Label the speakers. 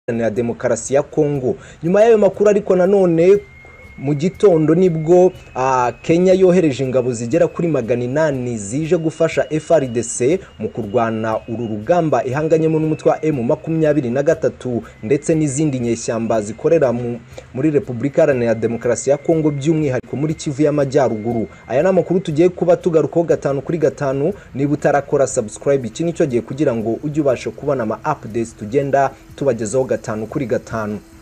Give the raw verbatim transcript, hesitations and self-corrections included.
Speaker 1: ya Demokarasi ya Kongo. Nyuma y'ayo makuru ariko nanone mu gitondo nibwo uh, Kenya yohereje ingabo zigera kuri magana inani zije gufasha F R D C mu kurwana uru rugamba ihanganyemo n'umutwe wa M makumyabiri na gatatu ndetse n'izindi nyeshyamba zikorera mu, muri Repubulika Iharanira Demokarasi ya Kongo by'umwihariko muri Kivu y'Amajyaruguru. Aya ni amakuru tugiye kuba tugarukaho gatanu kuri gatanu. Niba utarakora subscribe iki nicyo giye kugira ngo ujye ubasha kubona ama updates tugenda tubagezaho gatanu kuri gatanu.